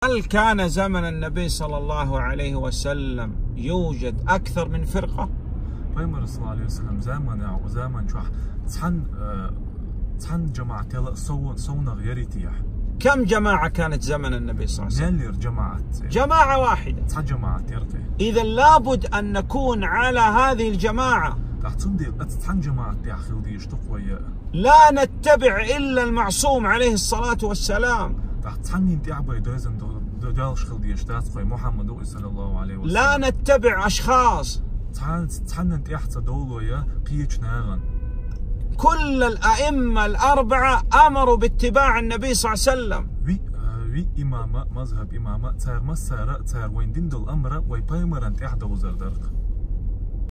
هل كان زمن النبي صلى الله عليه وسلم يوجد أكثر من فرقة؟ Peygamber sallallahu aleyhi ve sellem zaman شو تحن جماعة يلا صونا غيرتيح. كم جماعة كانت زمن النبي صلى الله عليه وسلم؟ جماعة واحدة. تحن جماعة يرقي. إذا لابد أن نكون على هذه الجماعة. لا نتبع إلا المعصوم عليه الصلاة والسلام. لا نتبع أشخاص. كل الأئمة الأربعة أمروا باتباع النبي صلى الله عليه وسلم. إمامة مذهب إمامة تار مسارة تار وين دين دل أمره ويبايمرن تحت وزردرق.